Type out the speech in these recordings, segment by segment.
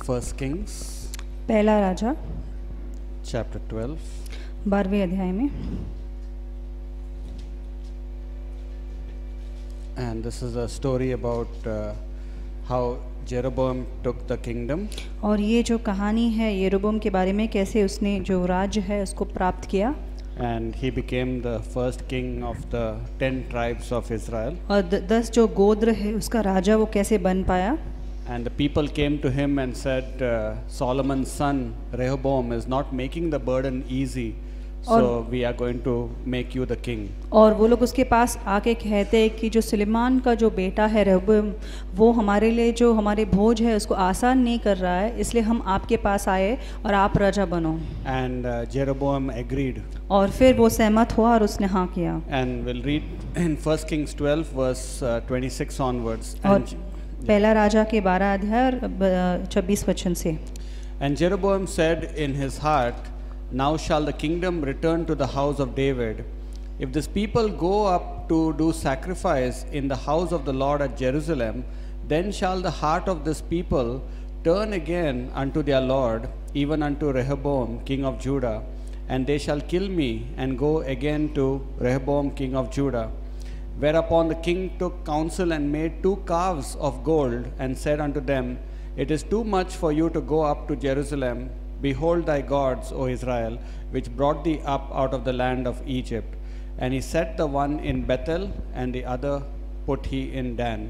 First Kings पहला राजा chapter 12. 12वें अध्याय में, And this is a story about how Jeroboam took the kingdom. और ये जो कहानी है यरोबोम के बारे में, कैसे उसने जो राज्य है उसको प्राप्त किया And he became the first king of the 10 tribes of Israel. और 10 जो गोत्र है उसका राजा वो कैसे बन पाया। And the people came to him and said, Solomon's son Rehoboam is not making the burden easy, so we are going to make you the king. और वो लोग उसके पास आके कहते हैं कि जो सुलेमान का जो बेटा है रेहोबोम, वो हमारे लिए जो हमारे भोज है उसको आसान नहीं कर रहा है, इसलिए हम आपके पास आए और आप राजा बनो। And Jeroboam agreed. और फिर वो सहमत हुआ और उसने हाँ किया। And we'll read in 1 Kings 12 verse 26 onwards. और पहला राजा के 12 अध्याय और 26 वचन से। And Jeroboam said in his heart, Now shall the kingdom return to the house of David. If this people go up to do sacrifice in the house of the Lord at Jerusalem, then shall the heart of this people turn again unto their Lord, even unto Rehoboam king of Judah, and they shall kill me and go again to Rehoboam king of Judah. Whereupon the king took counsel and made 2 calves of gold, and said unto them, It is too much for you to go up to Jerusalem. Behold thy gods, O Israel, which brought thee up out of the land of Egypt. And he set the one in Bethel, and the other put he in Dan.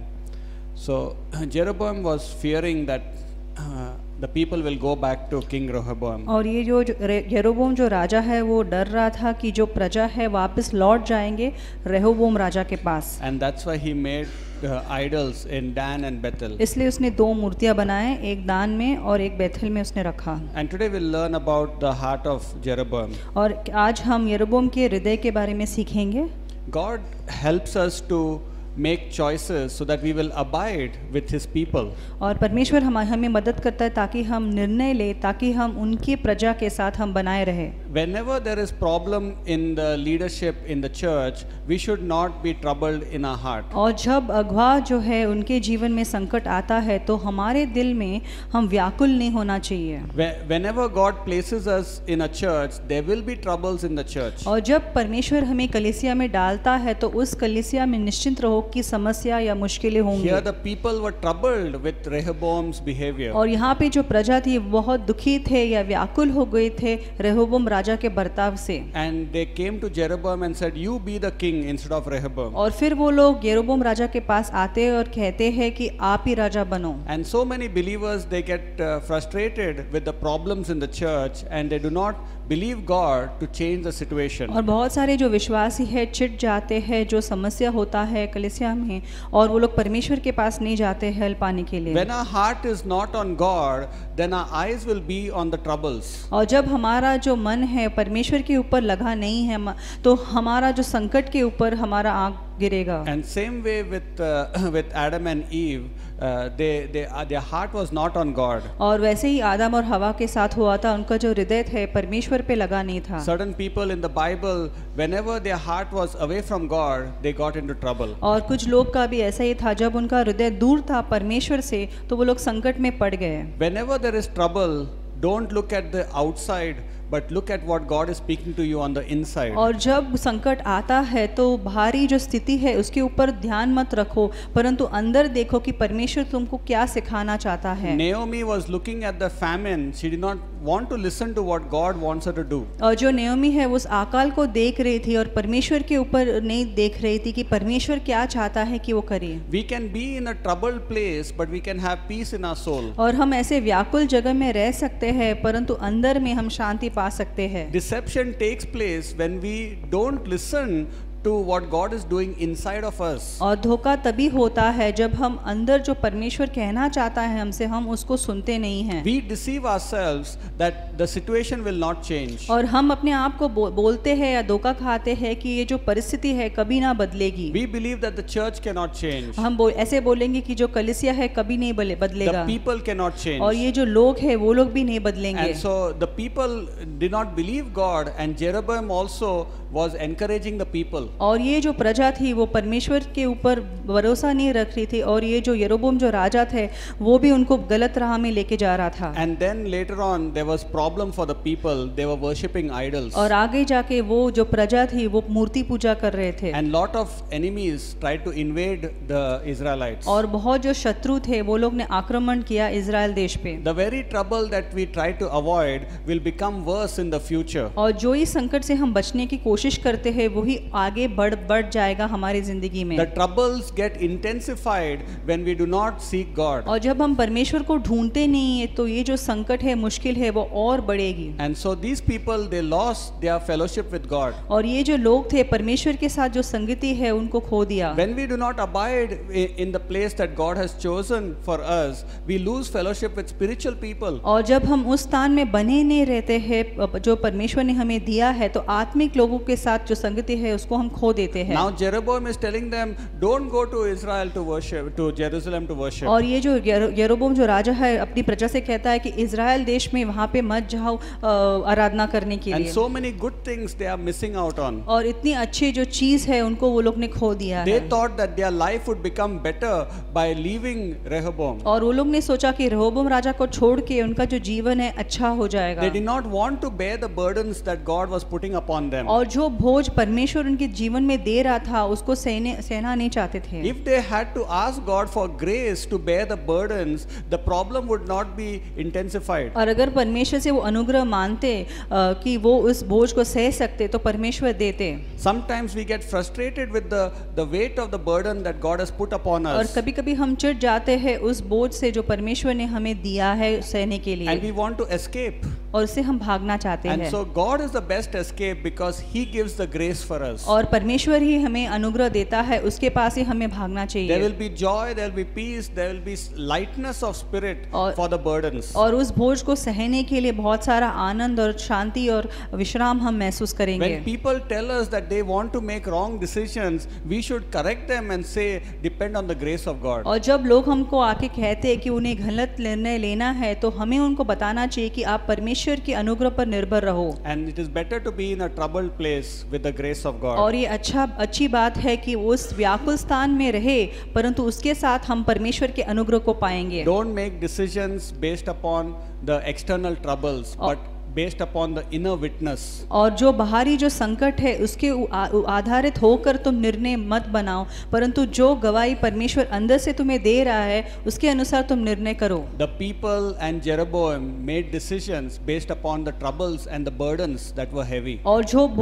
So Jeroboam was fearing that the people will go back to King Rehoboam. और ये जो यरोबोम जो राजा है वो डर रहा था कि जो प्रजा है वापस लौट जाएंगे रेहोबोम राजा के पास। And that's why he made idols in Dan and Bethel. इसलिए उसने 2 मूर्तियां बनाए, एक दान में और एक बेथेल में उसने रखा। And today we'll learn about the heart of Jeroboam. और आज हम यरोबोम के हृदय के बारे में सीखेंगे। God helps us to make choices so that we will abide with his people. और परमेश्वर हमें मदद करता है ताकि हम निर्णय ले, ताकि हम उनकी प्रजा के साथ हम बनाए रहे। Whenever there is problem in the leadership in the church, we should not be troubled in our heart. और जब अगुवा जो है उनके जीवन में संकट आता है तो हमारे दिल में हम व्याकुल नहीं होना चाहिए। Whenever God places us in a church, there will be troubles in the church. और जब परमेश्वर हमें कलीसिया में डालता है तो उस कलीसिया में निश्चिंत रहो की समस्या या मुश्किलें होंगी। Here the people were troubled with Rehoboam's behavior. और यहाँ पे जो प्रजा थी बहुत दुखी थे या व्याकुल हो गए थे रेहोबोम राजा के बर्ताव से। And they came to Jeroboam and said, "You be the king instead of Rehoboam." और फिर वो लोग यरोबोम राजा के पास आते और कहते हैं कि आप ही राजा बनो। And so many believers they get frustrated with the problems in the church and they do not believe God to change the situation. और बहुत सारे जो विश्वासी है चिढ़ जाते हैं जो समस्या होता है कलीसिया में, और वो लोग परमेश्वर के पास नहीं जाते हेल्प पाने के लिए। When our heart is not on God, then our eyes will be on the troubles. और जब हमारा जो मन है परमेश्वर के ऊपर लगा नहीं है तो हमारा जो संकट के ऊपर हमारा आँख गिरेगा। And same way with Adam and Eve, their heart was not on God. और वैसे ही आदम और हवा के साथ हुआ था, उनका जो हृदय थे परमेश्वर पे लगा नहीं था। Certain people in the Bible, whenever their heart was away from God, they got into trouble. और कुछ लोग का भी ऐसा ही था, जब उनका हृदय दूर था परमेश्वर से तो वो लोग संकट में पड़ गए। Whenever there is trouble, don't look at the outside, but look at what God is speaking to you on the inside. और जब संकट आता है तो बाहरी जो स्थिति है उसके ऊपर ध्यान मत रखो, परंतु अंदर देखो कि परमेश्वर तुमको क्या सिखाना चाहता है। Naomi was looking at the famine. She did not want to listen to what God wants her to do. और जो नेओमी है उस अकाल को देख रही थी और परमेश्वर के ऊपर नहीं देख रही थी कि परमेश्वर क्या चाहता है कि वो करे। We can be in a troubled place, but we can have peace in our soul. और हम ऐसे व्याकुल जगह में रह सकते हैं परंतु अंदर में हम शांति पा सकते हैं। Deception takes place when we don't listen to what God is doing inside of us. और धोखा तभी होता है जब हम अंदर जो परमेश्वर कहना चाहता है हमसे हम उसको सुनते नहीं हैं। We deceive ourselves that the situation will not change. और हम अपने आप को बोलते हैं या धोखा खाते हैं कि ये जो परिस्थिति है कभी ना बदलेगी। We believe that the church cannot change. हम ऐसे बोलेंगे कि जो कलीसिया है कभी नहीं बदलेगा। The people cannot change. और ये जो लोग हैं वो लोग भी नहीं बदलेंगे। And so the people did not believe God, and Jeroboam also was encouraging the people. और ये जो प्रजा थी वो परमेश्वर के ऊपर भरोसा नहीं रख रही थी, और ये जो यरोबोम जो राजा थे वो भी उनको गलत राह में लेके जा रहा था। And then later on there was problem for the people. They were worshipping idols. और आगे जाके वो जो प्रजा थी वो मूर्ति पूजा कर रहे थे। And lot of enemies tried to invade the Israelites. और बहुत जो शत्रु थे वो लोग ने आक्रमण किया इजराइल देश पे। The very trouble that we try to avoid will become worse in the future. और जो इस संकट से हम बचने की कोशिश करते हैं वही आगे बढ़ जाएगा हमारी जिंदगी में। The troubles get intensified when we do not seek God. और जब हम परमेश्वर को ढूंढते नहीं है तो ये जो संकट है, मुश्किल है, वो और बढ़ेगी। And so these people, they lost their fellowship with God. और ये जो लोग थे परमेश्वर के साथ जो संगति है उनको खो दिया। When we do not abide in the place that God has chosen for us, we lose fellowship with spiritual people. और जब हम उस स्थान में बने नहीं रहते हैं जो परमेश्वर ने हमें दिया है, तो आत्मिक लोगों के साथ जो संगति है उसको हम खो देते हैं। Now Jeroboam is telling them, don't go to Israel to worship, to Jerusalem to worship. और ये जो यरोबोम जो राजा है अपनी प्रजा से कहता है कि इजराइल देश में वहाँ पे मत जाओ आराधना करने के And लिए। so many good things they are missing out on. और इतनी अच्छी जो चीज है उनको वो लोग ने खो दिया They है। thought that their life would become better by leaving Rehoboam. और वो लोग ने सोचा कि रेहोबोम राजा को छोड़ के उनका जो जीवन है अच्छा हो जाएगा। They did not want to bear the burdens that God was putting upon them. और जो बोझ परमेश्वर उनके जीवन में दे रहा था उसको सहना नहीं चाहते थे। If they had to ask God for grace to bear the burdens, the problem would not be intensified. और अगर परमेश्वर से वो अनुग्रह मानते कि वो उस बोझ को सह सकते तो परमेश्वर देते। Sometimes we get frustrated with the weight of the burden that God has put upon और us. कभी-कभी हम चिढ़ जाते हैं उस बोझ से जो परमेश्वर ने हमें दिया है सहने के And लिए, we want to escape. और उससे हम भागना चाहते And हैं। so God is the best escape because He gives the grace for us. और परमेश्वर ही हमें अनुग्रह देता है, उसके पास ही हमें भागना There चाहिए। will be joy, there will be peace, there will be lightness of spirit और- for the burdens. और उस बोझ को सहने के लिए बहुत सारा आनंद और शांति और विश्राम हम महसूस करेंगे। When people tell us that they want to make wrong decisions, we should correct them and say, depend on the grace of God. और जब लोग हमको आके कहते हैं कि उन्हें गलत निर्णय लेना है तो हमें उनको बताना चाहिए कि आप परमेश्वर के अनुग्रह पर निर्भर रहो। And it is better to be in a troubled place with the grace of God. और ये अच्छी बात है कि उस व्याकुल स्थान में रहे परंतु उसके साथ हम परमेश्वर के अनुग्रह को पाएंगे। Don't make decisions based upon the external troubles, but based upon the inner witness. और जो बाहरी जो संकट है उसके आधारित होकर तुम निर्णय मत बनाओ, परंतु जो गवाही परमेश्वर अंदर से तुम्हें दे रहा है उसके अनुसार तुम निर्णय करो। The people and Jeroboam made decisions based upon the troubles and the burdens that were heavy. और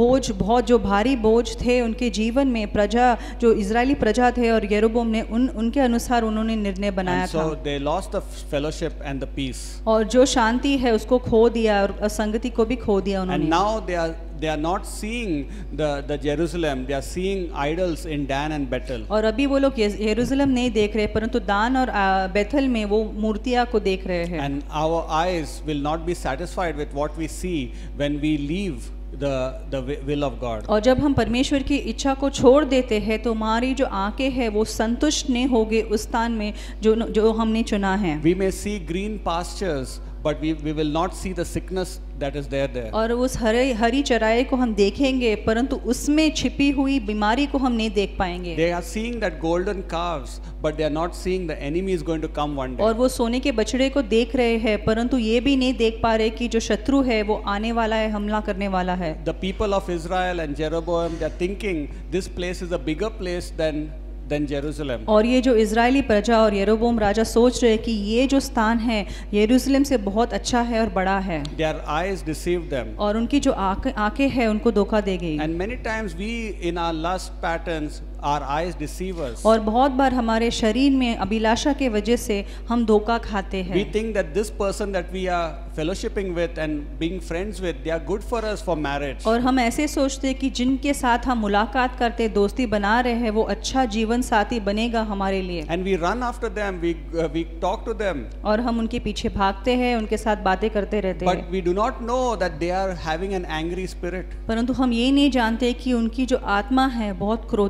जो भारी बोझ थे उनके जीवन में, प्रजा जो इजरायली प्रजा थे और यरोबोम ने उनके अनुसार उन्होंने निर्णय बनाया And so था। they lost the fellowship and the peace. और जो शांति है उसको खो दिया और संगति को भी खो दिया And उन्होंने। now they are not seeing the Jerusalem, they are seeing idols in Dan and Bethel. और अभी वो लोग यरूशलेम नहीं देख रहे परंतु दान और बेथल में वो मूर्तियां को देख रहे हैं। And our eyes will not be satisfied with what we see when we leave the will of God. और जब हम परमेश्वर की इच्छा को छोड़ देते हैं तो हमारी जो आंखें हैं वो संतुष्ट नहीं होगी उस स्थान में जो हमने चुना है। We may see green pastures, but we will not see the sickness that is there. और उस हरी चराई को हम देखेंगे परंतु उसमें छिपी हुई बीमारी को हम नहीं देख पाएंगे। They are seeing that golden calves, but they are not seeing the enemy is going to come one day. और वो सोने के बछड़े को देख रहे हैं परंतु ये भी नहीं देख पा रहे कि जो शत्रु है वो आने वाला है, हमला करने वाला है। The people of Israel and Jeroboam, they are thinking this place is a bigger place than Jerusalem. और ये जो इजरायली प्रजा और यरोबोम राजा सोच रहे हैं कि ये जो स्थान है यरूशलेम से बहुत अच्छा है और बड़ा है। Their eyes deceived them. और उनकी जो आंखें हैं उनको धोखा दे गई। And many times we in our lust patterns, our eyes deceive us. और बहुत बार हमारे शरीर में अभिलाषा के वजह से हम धोखा खाते हैं। We think that this person that we are fellowshipping with and being friends with, they are good for us for marriage. और हम ऐसे सोचते हैं कि जिनके साथ हम मुलाकात करते दोस्ती बना रहे हैं वो अच्छा जीवन साथी बनेगा हमारे लिए। And we run after them, we talk to them. और हम उनके पीछे भागते हैं, उनके साथ बातें करते रहते But हैं। we do not know that they are having an angry spirit. परंतु हम ये नहीं जानते कि उनकी जो आत्मा है बहुत क्रोधित है। We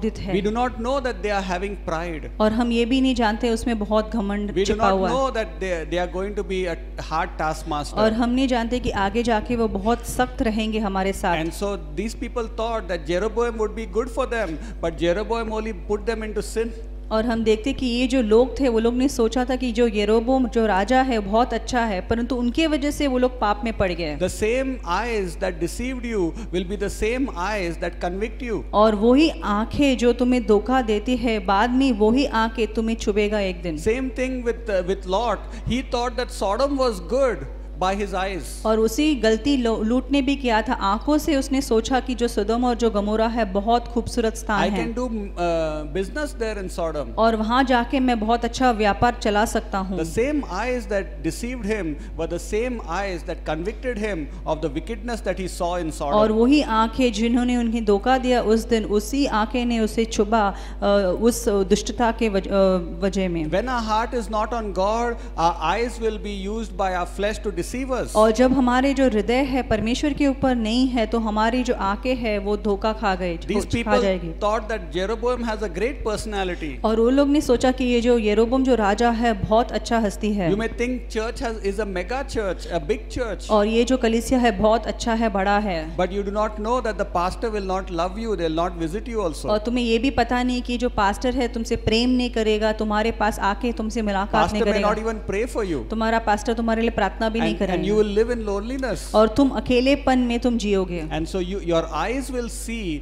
do not know that they are having pride. और हम ये भी नहीं जानते उसमें बहुत घमंड We do छिपा not हुआ है, know that they are going to be a hard और taskmaster. हम नहीं जानते कि आगे जाके वो बहुत सख्त रहेंगे हमारे साथ। And so these people thought that Jeroboam would be good for them, but Jeroboam only put them into sin. और हम देखते कि ये जो लोग थे वो लोग ने सोचा था कि जो येरोबोम जो राजा है बहुत अच्छा है, परंतु उनके वजह से वो लोग पाप में पड़ गए। The same eyes that deceived you will be the same eyes that convict you. और वही आंखें जो तुम्हें धोखा देती है बाद में वही आंखें तुम्हें चुभेगा एक दिन। Same thing with Lot. He thought that Sodom was good by his eyes. और उसी गलती लूट ने भी किया था, आंखों से उसने सोचा कि जो सदोम और जो गमोरा है बहुत खूबसूरत I स्थान है can do business there in Sodom. और वहां जाके मैं बहुत अच्छा व्यापार चला सकता हूँ। The same eyes that deceived him were the same eyes that convicted him of the wickedness that he saw in और Sodom. वही आंखें जिन्होंने उन्हें धोखा दिया उस दिन, उसी आंखें ने उसे छुपा उस दुष्टता के वजह में। When our heart is not on God, our eyes will be used by our flesh to deceive us. और जब हमारे जो हृदय है परमेश्वर के ऊपर नहीं है तो हमारी जो आंखें है वो धोखा खा These खा people जाएगी। thought that Jeroboam has a great personality. और वो लोग ने सोचा कि ये जो येरोबोम जो राजा है बहुत अच्छा हस्ती है, You may think church is a mega church, a big church. और ये जो कलीसिया है बहुत अच्छा है, बड़ा है, But you do not know that the pastor will not love you, they will not visit you also. और तुम्हें ये भी पता नहीं कि जो पास्टर है तुमसे प्रेम नहीं करेगा, तुम्हारे पास आके तुमसे मुलाकात नहीं Pastor may not करेगा, even pray for you. तुम्हारा पास्टर तुम्हारे लिए प्रार्थना भी नहीं And you करेगा will live in loneliness. और तुम अकेलेपन में तुम जियोगे। And so your eyes will see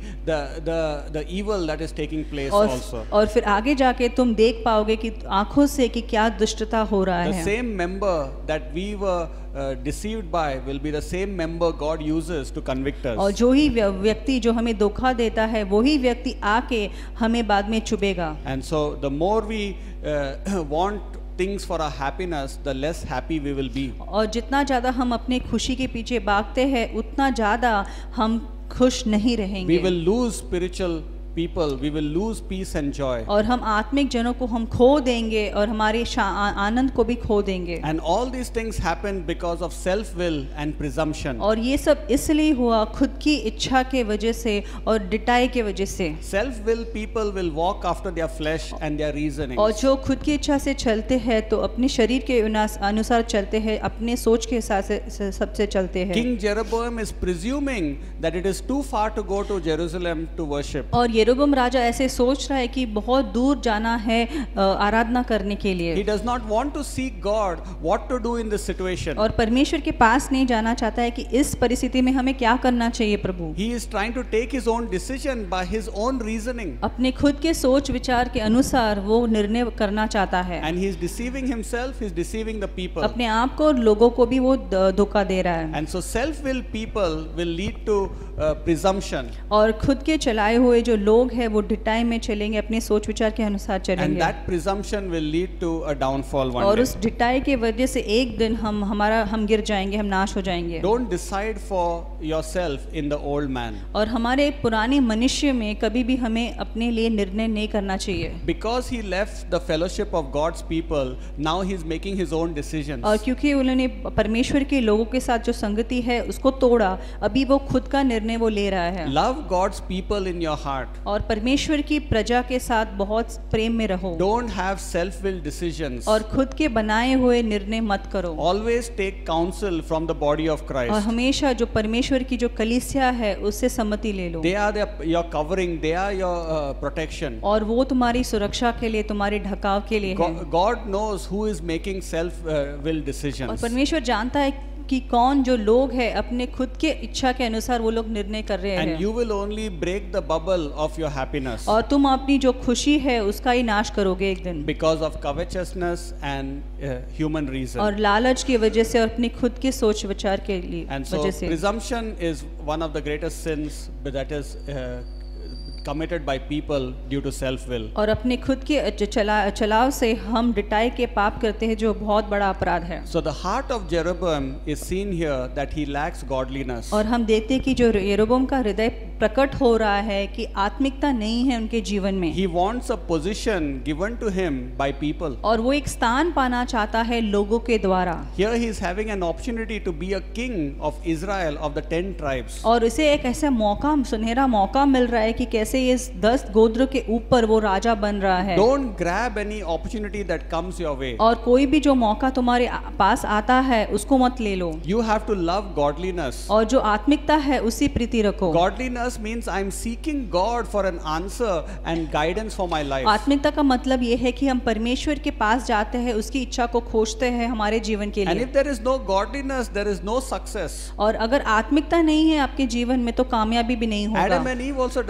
the evil that is taking place और also. और फिर आगे जाके तुम देख पाओगे कि आंखों से कि क्या दुष्टता हो रहा The है। same member that we were deceived by will be the same member God uses to convict और us. जो ही व्यक्ति जो हमें धोखा देता है वही व्यक्ति आके हमें बाद में चुभेगा। And so the more we want things for our happiness, the less happy we will be. और जितना ज़्यादा हम अपने खुशी के पीछे भागते हैं उतना ज़्यादा हम खुश नहीं We रहेंगे will lose spiritual people, we will lose peace and joy. और हम आत्मिक जनों को हम खो देंगे और हमारे आनंद को भी खो देंगे। And all these things happen because of self-will and presumption. और ये सब इसलिए हुआ खुद की इच्छा के वजह से और डिटाई के वजह से। Self-will people will walk after their flesh and their reasoning. और जो खुद की इच्छा से चलते हैं तो अपने शरीर के अनुसार चलते हैं, अपने सोच के हिसाब से सबसे चलते हैं। King Jeroboam is presuming that it is too far to go to Jerusalem to worship. और येरोबोम राजा ऐसे सोच रहा है कि बहुत दूर जाना है आराधना करने के लिए। He does not want to seek God what to do in this situation. और परमेश्वर के पास नहीं जाना चाहता है कि इस परिस्थिति में हमें क्या करना चाहिए प्रभु। He is trying to take his own decision by his own reasoning. अपने खुद के सोच विचार के अनुसार वो निर्णय करना चाहता है And he is deceiving himself, he is deceiving the people. अपने आप को और लोगों को भी वो धोखा दे रहा है। And so self-will people will lead to presumption. और खुद के चलाए हुए जो लोग हैं वो ढिठाई में चलेंगे, अपने सोच विचार के अनुसार And चलेंगे that presumption will lead to a downfall one और day. उस ढिठाई के वजह से एक दिन हम गिर जाएंगे, हम नाश हो जाएंगे। Don't decide for yourself in the old man. और हमारे पुराने मनुष्य में कभी भी हमें अपने लिए निर्णय नहीं करना चाहिए। Because he left the fellowship of God's people, now he is making his own decisions. और क्योंकि उन्होंने परमेश्वर के लोगों के साथ जो संगति है उसको तोड़ा, अभी वो खुद का निर्णय वो ले रहा है। Love God's people in your heart. और परमेश्वर की प्रजा के साथ बहुत प्रेम में रहो Don't have self-will decisions. और खुद के बनाए हुए निर्णय मत करो। Always take counsel from the body of और Christ. हमेशा जो परमेश्वर की जो कलीसिया है उससे सम्मति ले लो They are your covering, they are your protection. और वो तुम्हारी सुरक्षा के लिए, तुम्हारे ढकाव के लिए है। God knows who is making self-will और decisions. परमेश्वर जानता है कि कौन जो लोग हैं अपने खुद के इच्छा के अनुसार वो लोग निर्णय कर रहे And हैं you will only break the bubble of your happiness और तुम अपनी जो खुशी है उसका ही नाश करोगे एक दिन because of covetousness and human reason. और लालच की वजह से और अपनी खुद के सोच विचार के लिए And so वजह से। presumption is one of the greatest sins that is committed by people due to self-will. और अपने खुद के चलाव से हम डिटाई के पाप करते हैं जो बहुत बड़ा अपराध है। So the heart of Jeroboam is seen here that he lacks godliness. और हम देखते हैं कि जो येरोबोम का हृदय प्रकट हो रहा है कि आत्मिकता नहीं है उनके जीवन में, He wants a position given to him by people. और वो एक स्थान पाना चाहता है लोगों के द्वारा। Here he is having an opportunity to be a king of Israel of the 10 tribes. और इसे एक ऐसा मौका, सुनहरा मौका मिल रहा है कि कैसे ये 10 गोत्र के ऊपर वो राजा बन रहा है। Don't grab any opportunity that comes your way. और कोई भी जो मौका तुम्हारे पास आता है उसको मत ले लो। You have to love godliness. और जो आत्मिकता है उसी प्रीति रखो। Godliness means I'm seeking God for an answer and guidance for my life. आत्मिकता का मतलब ये है कि हम परमेश्वर के पास जाते हैं, उसकी इच्छा को खोजते हैं हमारे जीवन के And लिए। if there is no godliness, there is no success. और अगर आत्मिकता नहीं है आपके जीवन में तो कामयाबी भी नहीं Adam होगा। and Eve also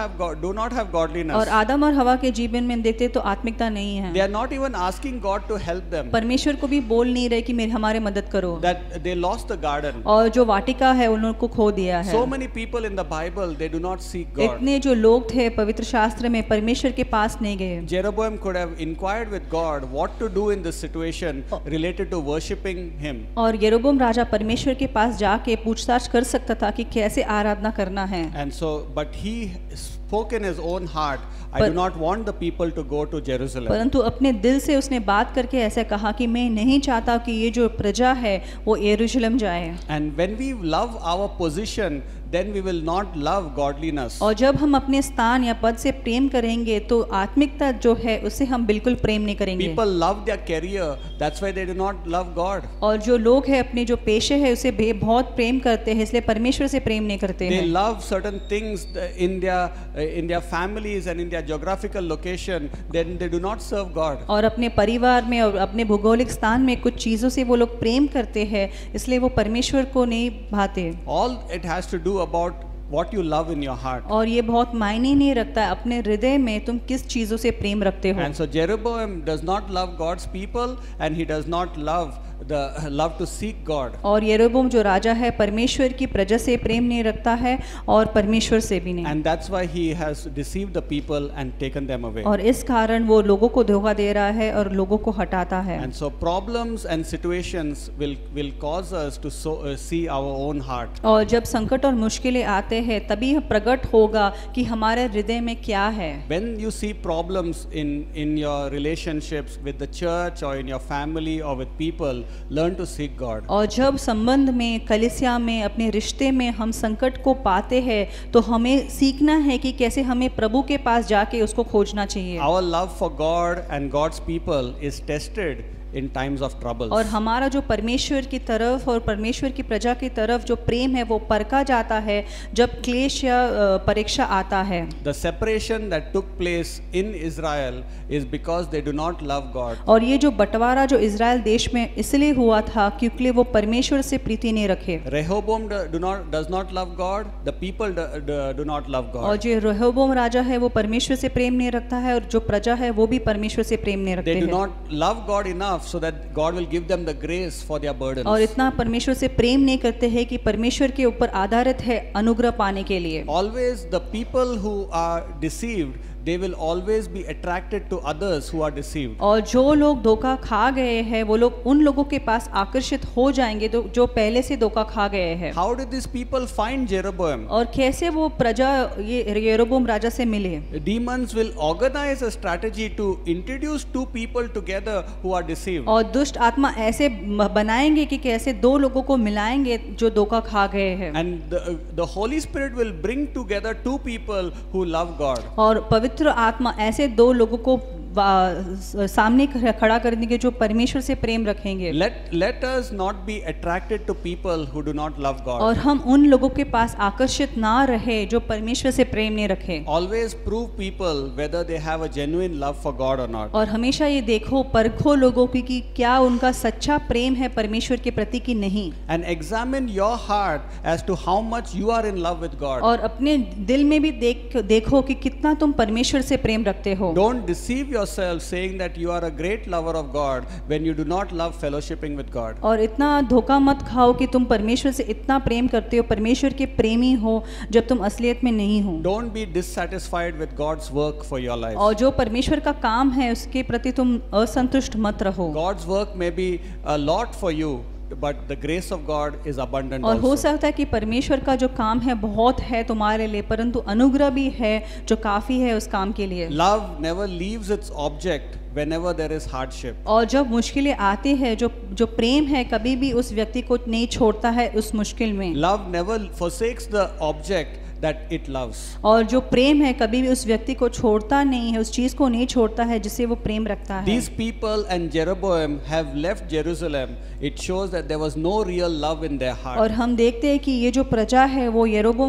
do not have godliness. और आदम और हवा के जीवन में देखते तो आत्मिकता नहीं है। They are not even asking God to help them. परमेश्वर को भी बोल नहीं रहे कि मेरे हमारे मदद करो। That they lost the garden. और जो वाटिका है उन लोगों को खो दिया है। So many people in the Bible, they do not seek God. इतने जो लोग थे पवित्र शास्त्र में परमेश्वर के पास नहीं गए। Jeroboam could have inquired with God what to do in this situation related to worshipping him. और यरोबोम राजा परमेश्वर के पास जाके पूछताछ कर सकता था कि कैसे आराधना करना है। And so, but he spoke in his own heart, I do not want the people to go to Jerusalem. परंतु अपने दिल से उसने बात करके ऐसा कहा कि मैं नहीं चाहता कि ये जो प्रजा है वो यरूशलेम जाए। And when we love our position, then we will not love godliness. और जब हम अपने स्थान या पद से प्रेम करेंगे तो आत्मिकता जो है उससे हम बिल्कुल प्रेम नहीं करेंगे। People love their career, that's why they do not love God. और जो लोग हैं अपने जो पेशे है उसे बहुत प्रेम करते हैं, इसलिए परमेश्वर से प्रेम नहीं करते They हैं। love certain things in their families and in their geographical location, then they do not serve God. और अपने परिवार में और अपने भौगोलिक स्थान में कुछ चीज़ों से वो लोग प्रेम करते हैं, इसलिए वो परमेश्वर को नहीं भाते। All it has to do about what you love in your heart. और ये बहुत मायने नहीं रखता है अपने हृदय में तुम किस चीज़ों से प्रेम रखते हो। And so Jeroboam does not love God's people and he does not love to seek God. और यरोबोम जो राजा है परमेश्वर की प्रजा से प्रेम नहीं रखता है और परमेश्वर से भी नहीं। And that's why he has deceived the people and taken them away. और इस कारण वो लोगों को धोखा दे रहा है और लोगों को हटाता है। And so problems and situations will cause us to see our own heart. और जब संकट और मुश्किलें आते हैं तभी प्रकट होगा कि हमारे हृदय में क्या है। When you see problems in your relationships with the church or in your family or with people, learn to seek God. और जब संबंध में, कलीसिया में, अपने रिश्ते में हम संकट को पाते हैं तो हमें सीखना है कि कैसे हमें प्रभु के पास जाके उसको खोजना चाहिए। Our love for God and God's people is tested in times of troubles. और हमारा जो परमेश्वर की तरफ और परमेश्वर की प्रजा की तरफ जो प्रेम है वो परखा जाता है जब क्लेश या परीक्षा आता है। The separation that took place in Israel is because they do not love God. और ये जो बंटवारा जो इजराइल देश में इसलिए हुआ था क्योंकि वो परमेश्वर से प्रीति नहीं रखे। Rehoboam does not love God. The people do not love God. और जो रेहोबोम राजा है वो परमेश्वर से प्रेम नहीं रखता है और जो प्रजा है वो भी परमेश्वर से प्रेम नहीं रखते They do हैं। not love God enough so that God will give them the grace for their burdens. और इतना परमेश्वर से प्रेम नहीं करते हैं कि परमेश्वर के ऊपर आधारित है अनुग्रह पाने के लिए। Always the people who are deceived, they will always be attracted to others who are deceived. और जो लोग धोखा खा गए हैं वो लोग उन लोगों के पास आकर्षित हो जाएंगे जो पहले से धोखा खा गए हैं। How did these people find Jeroboam? और कैसे वो प्रजा ये यरोबोम राजा से मिले। Demons will organize a strategy to introduce two people together who are deceived. और दुष्ट आत्मा ऐसे बनाएंगे कि कैसे दो लोगों को मिलाएंगे जो धोखा खा गए हैं। And the Holy Spirit will bring together two people who love God. और पवित्र आत्मा ऐसे दो लोगों को सामने खड़ा कर देंगे जो परमेश्वर से प्रेम रखेंगे। Let us not be attracted to people who do not love God. और हम उन लोगों के पास आकर्षित ना रहे जो परमेश्वर से प्रेम नहीं रखे। Always prove people whether they have a genuine love for God or not. और हमेशा ये देखो परखो लोगों की कि क्या उनका सच्चा प्रेम है परमेश्वर के प्रति कि नहीं। And examine your heart as to how much you are in love with God. और अपने दिल में भी देखो कि कितना तुम परमेश्वर से प्रेम रखते हो। Don't deceive yourself saying that you are a great lover of God when you do not love fellowshipping with God. और इतना धोखा मत खाओ कि तुम परमेश्वर से इतना प्रेम करते हो, परमेश्वर के प्रेमी हो जब तुम असलियत में नहीं हो। Don't be dissatisfied with God's work for your life. और जो परमेश्वर का काम है उसके प्रति तुम असंतुष्ट मत रहो। God's work may be a lot for you, but the grace of God is abundant और हो also. सकता है कि परमेश्वर का जो काम है बहुत है तुम्हारे लिए, परंतु अनुग्रह भी है जो काफ़ी है उस काम के लिए। Love never leaves its object whenever there is hardship. और जब मुश्किलें आती है, जो प्रेम है कभी भी उस व्यक्ति को नहीं छोड़ता है उस मुश्किल में। Love never forsakes the object that it loves. और जो प्रेम है कभी भी उस व्यक्ति को छोड़ता नहीं है, उस चीज़ को नहीं छोड़ता है जिसे वो प्रेम रखता है। These people and Jeroboam have left Jerusalem. It shows that there was no real love in their heart. और हम देखते हैं कि ये जो प्रजा है वो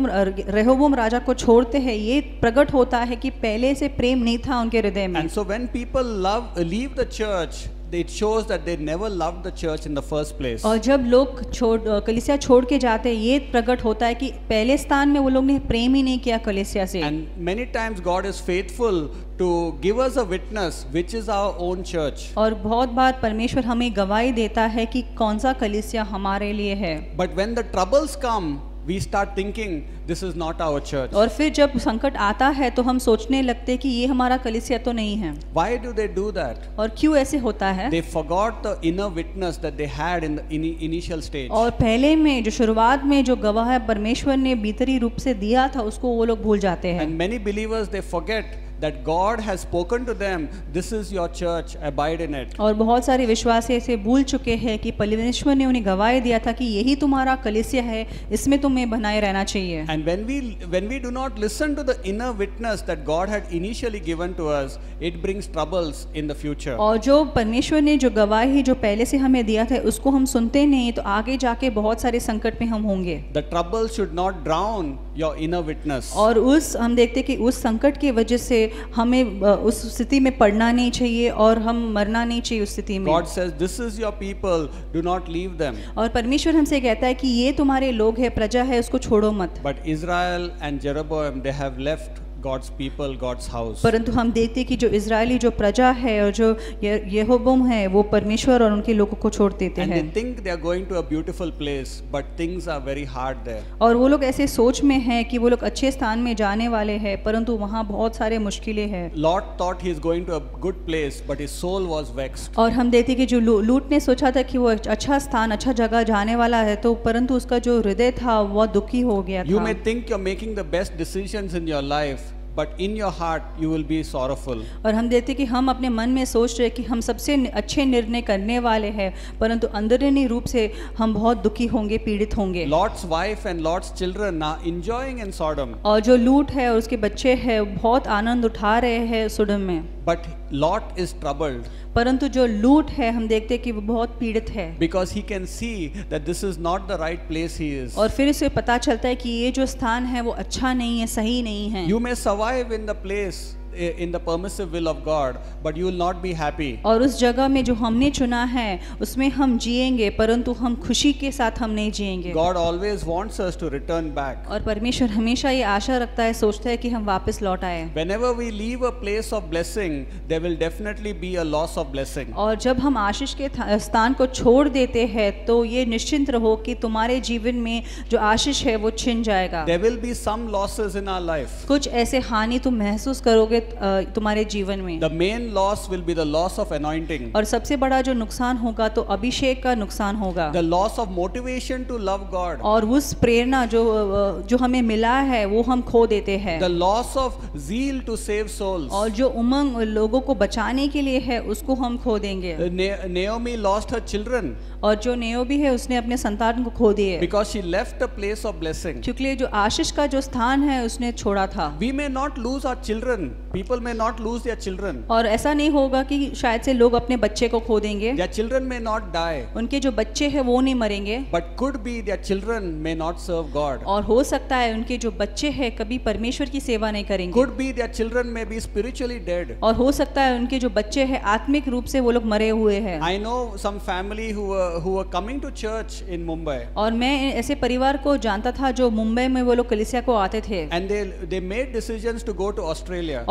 रेहोबोम राजा को छोड़ते हैं, ये प्रकट होता है कि पहले से प्रेम नहीं था उनके हृदय में। And so when people leave the church, it shows that they never loved the church in the first place. और जब लोग कलीसिया छोड़ के जाते हैं, ये प्रकट होता है कि पहले स्थान में वो लोग ने प्रेम ही नहीं किया कलीसिया से। And many times God is faithful to give us a witness, which is our own church. और बहुत बार परमेश्वर हमें गवाही देता है कि कौन सा कलीसिया हमारे लिए है। But when the troubles come, we start thinking this is not our church. और फिर जब संकट आता है तो हम सोचने लगते हैं कि ये हमारा कलीसिया तो नहीं है। Why do they do that? और क्यों ऐसे होता है? They forgot the inner witness that they had in the initial stage. और पहले में जो शुरुआत में जो गवाह परमेश्वर ने भीतरी रूप से दिया था उसको वो लोग भूल जाते हैं। And many believers, they forget that God has spoken to them, this is your church, abide in it. और बहुत सारे विश्वासी ऐसे भूल चुके हैं कि परमेश्वर ने उन्हें गवाही दिया था कि यही तुम्हारा कलीसिया है, इसमें तुम्हें बनाए रहना चाहिए। And when we do not listen to the inner witness that God had initially given to us, it brings troubles in the future. और जो परमेश्वर ने जो गवाही जो पहले से हमें दिया था उसको हम सुनते नहीं तो आगे जाके बहुत सारे संकट में हम होंगे। The trouble should not drown your inner witness. और हम देखते कि उस संकट की वजह से हमें उस स्थिति में पड़ना नहीं चाहिए और हम मरना नहीं चाहिए उस स्थिति में। God says, this is your people, do not leave them. और परमेश्वर हमसे कहता है कि ये तुम्हारे लोग हैं, प्रजा है, उसको छोड़ो मत। But Israel and Jeroboam, they have left God's people, God's house. परंतु हम देखते हैं कि जो इजरायली जो प्रजा है और जो यहोबोम है वो परमेश्वर और उनके लोगों को छोड़ देते And हैं। they think they are going to a beautiful place, but things are very hard there. और वो लोग ऐसे सोच में हैं कि वो लोग अच्छे स्थान में जाने वाले हैं, परंतु वहाँ बहुत सारे मुश्किलें हैं। Lot thought he is going to a good place, but his soul was vexed. और हम देखते हैं कि जो लूट ने सोचा था कि वो अच्छा स्थान, अच्छा जगह जाने वाला है, तो परंतु उसका जो हृदय था वो दुखी हो गया You था। may think you're making the best decisions in your life, but in your heart you will be sorrowful. और हम देखते कि हम अपने मन में सोच रहे कि हम सबसे अच्छे निर्णय करने वाले हैं, परंतु अंदरूनी रूप से हम बहुत दुखी होंगे, पीड़ित होंगे। Lot's wife and Lot's children are enjoying in Sodom, और जो लूट है और उसके बच्चे हैं बहुत आनंद उठा रहे हैं सुडम में, but Lot is troubled परंतु जो लूट है हम देखते कि वो बहुत पीड़ित है, because he can see that this is not the right place he is. और फिर इसे पता चलता है कि ये जो स्थान है वो अच्छा नहीं है, सही नहीं है। You may survive in the place, in the permissive will of God, but you will not be happy. और उस जगह में जो हमने चुना है उसमें हम जिएंगे, परंतु हम खुशी के साथ हम नहीं जिएंगे। God always wants us to return back. और परमेश्वर हमेशा ये आशा रखता है, सोचता है कि हम वापस लौट आए। Whenever we leave a place of blessing, there will definitely be a loss of blessing. और जब हम आशीष के स्थान को छोड़ देते हैं तो ये निश्चिंत रहो कि तुम्हारे जीवन में जो आशीष है वो छिन जाएगा। There will be some losses in our life. कुछ ऐसे हानि तुम महसूस करोगे तुम्हारे जीवन में। The main loss will be the loss of anointing. और सबसे बड़ा जो नुकसान होगा तो अभिषेक का नुकसान होगा। The loss of motivation to love God. और उस प्रेरणा जो हमें मिला है वो हम खो देते हैं। The loss of zeal to save souls. और जो उमंग लोगों को बचाने के लिए है उसको हम खो देंगे। Naomi lost her children. और जो नेओमी है उसने अपने संतान को खो दिए। Because she left a place of blessing. क्योंकि जो आशीष का जो स्थान है उसने छोड़ा था। We may not lose our children. People may not lose their children. और ऐसा नहीं होगा कि शायद से लोग अपने बच्चे को खो देंगे। Their children may not die. उनके जो बच्चे हैं वो नहीं मरेंगे। But could be their children may not serve God. और हो सकता है उनके जो बच्चे हैं कभी परमेश्वर की सेवा नहीं करेंगे। Could be their children may be spiritually dead. और हो सकता है उनके जो बच्चे हैं आत्मिक रूप से वो लोग मरे हुए हैं। I know some family who were coming to church in Mumbai. और मैं ऐसे परिवार को जानता था जो मुंबई में वो लोग कलीसिया को आते थे। And they made decisions to go to Australia. और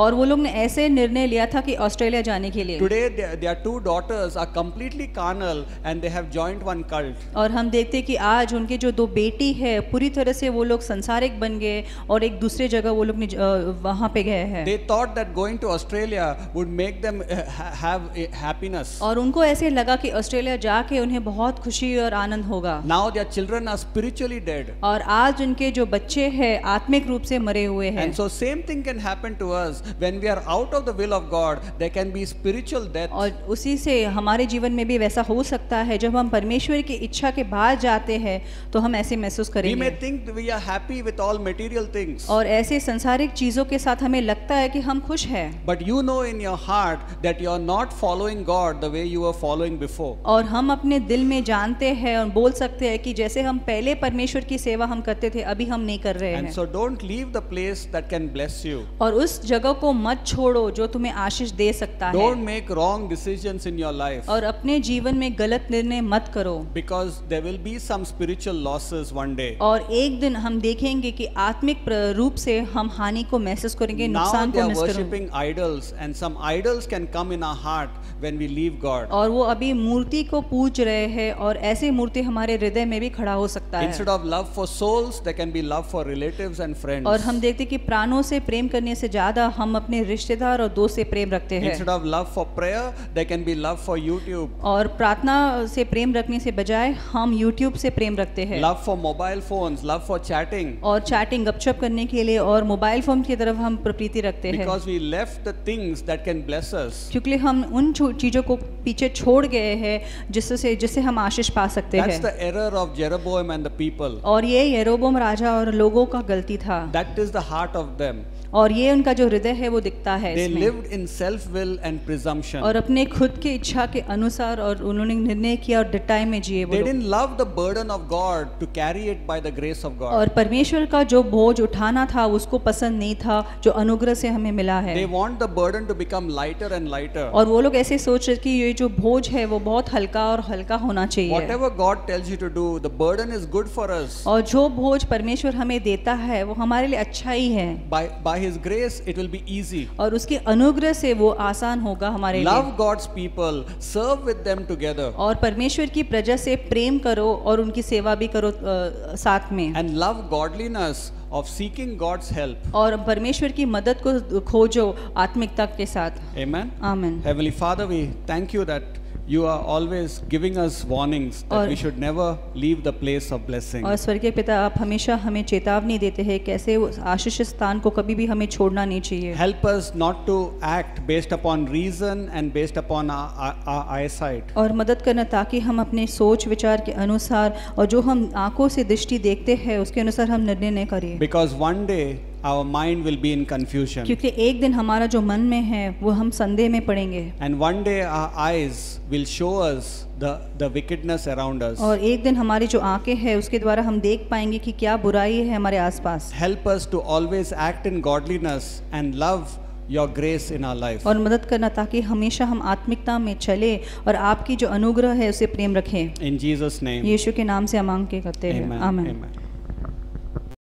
और वो लोग ने ऐसे निर्णय लिया था कि ऑस्ट्रेलिया जाने के लिए। Today, their two daughters are completely carnal and they have joined one cult. और हम देखते हैं कि आज उनके जो दो बेटी है पूरी तरह से वो लोग संसारिक बन गए और एक दूसरे जगह वो लोग वहाँ पे गए हैं। They thought that going to Australia would make them have happiness. और उनको ऐसे लगा कि ऑस्ट्रेलिया जाके उन्हें बहुत खुशी और आनंद होगा। Now their children are spiritually dead. और आज उनके जो बच्चे हैं आत्मिक रूप से मरे हुए हैं। And so same thing can happen to us when we are out of the will of God. There can be spiritual death. और उसी से हमारे जीवन में भी वैसा हो सकता है, जब हम परमेश्वर की इच्छा के बाद जाते हैं तो हम ऐसे महसूस We करेंगे। may think we are happy with all material things. और ऐसे संसारिक चीजों के साथ हमें लगता है कि हम खुश हैं। But you know in your heart that you are not following God the way you were following before. और हम अपने दिल में जानते हैं और बोल सकते हैं कि जैसे हम पहले परमेश्वर की सेवा हम करते थे अभी हम नहीं कर रहे And हैं। so don't leave the place that can bless you. और उस जगह को मत छोड़ो जो तुम्हें आशीष दे सकता है। Don't make wrong decisions in your life. और अपने जीवन में गलत निर्णय मत करो। Because there will be some spiritual losses one day. और एक दिन हम देखेंगे कि आत्मिक रूप से हम हानि को महसूस करेंगे, Now नुकसान they को are महसूस करेंगे। worshipping idols and some idols can come in our heart when we leave God. और वो अभी मूर्ति को पूज रहे हैं और ऐसी मूर्ति हमारे हृदय में भी खड़ा हो सकता है। Instead of love for souls, there can be love for relatives and friends. और हम देखते कि प्राणों से प्रेम करने से ज्यादा हम अपने रिश्तेदार और दोस्त से प्रेम रखते हैं। Instead of love for prayer, there can be love for YouTube. और प्रार्थना से प्रेम रखने से बजाय हम YouTube से प्रेम रखते हैं। Love for mobile phones, love for chatting. और चैटिंग गपशप करने के लिए और मोबाइल फोन की तरफ हम प्रीति रखते हैं। Because we left the things that can bless us. क्योंकि हम उन चीजों को पीछे छोड़ गए हैं जिससे हम आशीष पा सकते That's हैं। the error of Jeroboam and the people. और ये यरोबोम राजा और लोगों का गलती था। That is the heart of them. और ये उनका जो हृदय है वो दिखता है They इसमें। lived in self-will and presumption. और अपने खुद की इच्छा के अनुसार और उन्होंने निर्णय किया और डटाई में जिए वो They लोग। didn't love the burden of God to carry it by the grace of God. और परमेश्वर का जो बोझ उठाना था उसको पसंद नहीं था जो अनुग्रह से हमें मिला है। They want the burden to become lighter and lighter. और वो लोग ऐसे सोच रहे कि ये जो बोझ है वो बहुत हल्का और हल्का होना चाहिए। Whatever God tells you to do, the burden is good for us. और जो बोझ परमेश्वर हमें देता है वो हमारे लिए अच्छा ही है। By His grace, it will be easy. और उसके अनुग्रह से वो आसान होगा हमारे Love लिए। God's people, serve with them together, और परमेश्वर की प्रजा से प्रेम करो और उनकी सेवा भी करो साथ में। and love godliness of seeking God's help. और परमेश्वर की मदद को खोजो आत्मिकता के साथ। Amen. आमीन। Heavenly Father, we thank you that you are always giving us warnings that और- we should never leave the place of blessing. और स्वर्गीय पिता आप हमेशा हमें चेतावनी देते हैं कैसे उस आशीष स्थान को कभी भी हमें छोड़ना नहीं चाहिए। Help us not to act based upon reason and based upon our eyesight. और मदद करना ताकि हम अपने सोच विचार के अनुसार और जो हम आंखों से दृष्टि देखते हैं उसके अनुसार हम निर्णय नहीं करें। Because one day our mind will be in confusion. क्योंकि एक दिन हमारा जो मन में है वो हम संदेह में पड़ेंगे। And one day our eyes will show us the wickedness around us. और एक दिन हमारी जो आंखें हैं उसके द्वारा हम देख पाएंगे कि क्या बुराई है हमारे आसपास। Help us to always act in godliness and love your grace in our life. और मदद करना ताकि हमेशा हम आत्मिकता में चले और आपकी जो अनुग्रह है उसे प्रेम रखें। In Jesus' name. यीशु के नाम से हम मांग के करते हैं। Amen. आमीन। Amen.